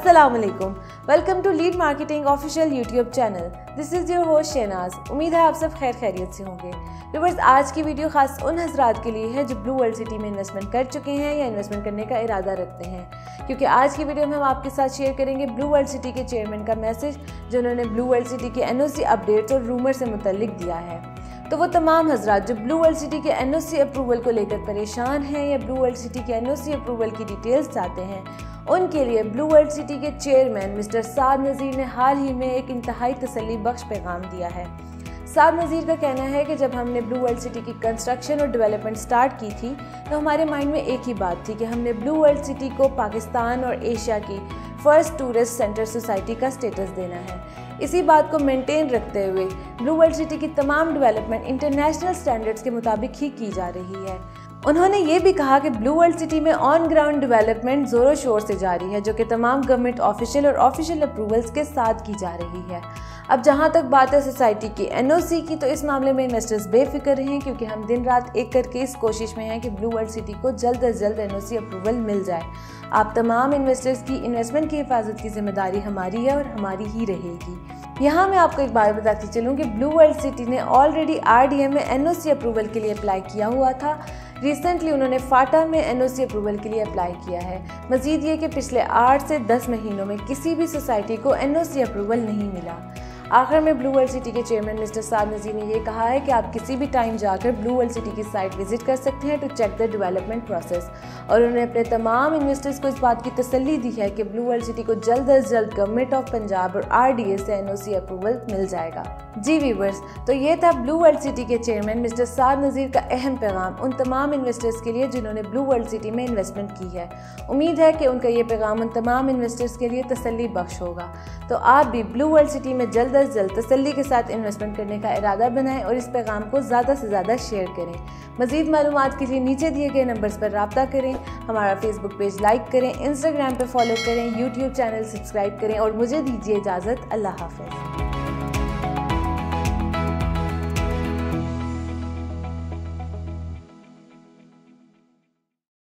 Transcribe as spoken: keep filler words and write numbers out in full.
अस्सलाम वालेकुम, welcome to lead marketing official YouTube channel. This is your host Shahnaz. उम्मीद है आप सब खैर खैरियत से होंगे। व्यूअर्स, आज की वीडियो खास उन हजरात के लिए है जो ब्लू वर्ल्ड सिटी में इन्वेस्टमेंट कर चुके हैं या इन्वेस्टमेंट करने का इरादा रखते हैं, क्योंकि आज की वीडियो में हम आपके साथ शेयर करेंगे ब्लू वर्ल्ड सिटी के चेयरमैन का मैसेज जो उन्होंने ब्लू वर्ल्ड सिटी के एन ओ सी अपडेट्स और रूमर से मुतल्लिक दिया है। तो वो तमाम हजरात जो ब्लू वर्ल्ड सिटी के एन ओ सी अप्रूवल को लेकर परेशान हैं या ब्लू वर्ल्ड सिटी के एन ओ सी अप्रूवल की डिटेल्स चाहते हैं, उनके लिए ब्लू वर्ल्ड सिटी के चेयरमैन मिस्टर साद नज़ीर ने हाल ही में एक इंतहाई तसल्ली बख्श पैगाम दिया है। साद नज़ीर का कहना है कि जब हमने ब्लू वर्ल्ड सिटी की कंस्ट्रक्शन और डेवलपमेंट स्टार्ट की थी तो हमारे माइंड में एक ही बात थी कि हमने ब्लू वर्ल्ड सिटी को पाकिस्तान और एशिया की फर्स्ट टूरिस्ट सेंटर सोसाइटी का स्टेटस देना है। इसी बात को मेंटेन रखते हुए ब्लू वर्ल्ड सिटी की तमाम डेवलपमेंट इंटरनेशनल स्टैंडर्ड्स के मुताबिक ही की जा रही है। उन्होंने ये भी कहा कि ब्लू वर्ल्ड सिटी में ऑन ग्राउंड डेवलपमेंट ज़ोरों शोर से जारी है, जो कि तमाम गवर्नमेंट ऑफिशियल और ऑफिशियल अप्रूवल्स के साथ की जा रही है। अब जहाँ तक बात है सोसाइटी की एन ओ सी की, तो इस मामले में इन्वेस्टर्स बेफिक्र हैं, क्योंकि हम दिन रात एक करके इस कोशिश में हैं कि ब्लू वर्ल्ड सिटी को जल्द अज जल्द एन ओ सी अप्रूवल मिल जाए। आप तमाम इन्वेस्टर्स की इन्वेस्टमेंट की हिफाजत की जिम्मेदारी हमारी है और हमारी ही रहेगी। यहाँ मैं आपको एक बात बताती चलूँ कि ब्लू वर्ल्ड सिटी ने ऑलरेडी आर डी ए में एन ओ सी अप्रूवल के लिए अप्लाई किया हुआ था। रिसेंटली उन्होंने फाटा में एन ओ सी अप्रूवल के लिए अप्लाई किया है। मजीद ये कि पिछले आठ से दस महीनों में किसी भी सोसाइटी को एन ओ सी अप्रूवल नहीं मिला। आखिर में ब्लू वर्ल्ड सिटी के चेयरमैन मिस्टर साद नज़ीर ने यह कहा है कि आप किसी भी टाइम जाकर ब्लू वर्ल्ड सिटी की साइट विजिट कर सकते हैं to check the development process, और उन्होंने अपने तमाम इन्वेस्टर्स को इस बात की तसल्ली दी है कि ब्लू वर्ल्ड सिटी को जल्द अज जल्द गवर्नमेंट ऑफ पंजाब और आर डी ए से एन ओ सी अप्रूवल मिल जाएगा। जी व्यूअर्स, तो ये था ब्लू वर्ल्ड सिटी के चेयरमैन मिस्टर साद नज़ीर का अहम पैगाम उन तमाम इन्वेस्टर्स के लिए जिन्होंने ब्लू वर्ल्ड सिटी में इन्वेस्टमेंट की है। उम्मीद है कि उनका ये पैगाम उन तमाम इन्वेस्टर्स के लिए तसल्ली बख्श होगा। तो आप भी ब्लू वर्ल्ड सिटी में जल्द अज जल्द तसल्ली के साथ इन्वेस्टमेंट करने का इरादा बनाएं और इस पैगाम को ज़्यादा से ज़्यादा शेयर करें। मज़ीद मालूमात के लिए नीचे दिए गए नंबर्स पर रब्ता करें, हमारा फेसबुक पेज लाइक करें, इंस्टाग्राम पर फॉलो करें, यूट्यूब चैनल सब्सक्राइब करें और मुझे दीजिए इजाज़त। अल्लाह हाफ़िज़।